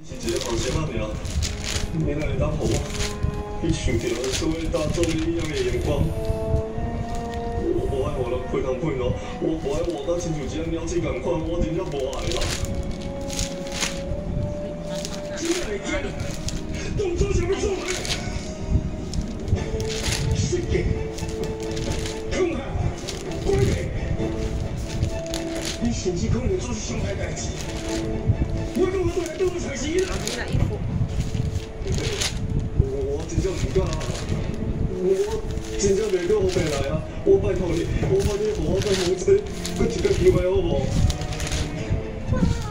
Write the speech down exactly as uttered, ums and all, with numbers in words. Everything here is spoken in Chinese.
是一个放心仔尔，你哪会当互我去想到所谓大众异样的眼光？我无爱活人配人配咯，我无爱活到亲像一个鸟鼠共款，我真正无爱啦。真爱真，动作什么做人？世界，空下，关起。你甚至可能做出伤害代志。我讲我对你都不诚实啦。我真正唔敢啊！我真正袂阁后悔来啊！我拜托你，我拜你，互我再无一个，搁一个机会好无？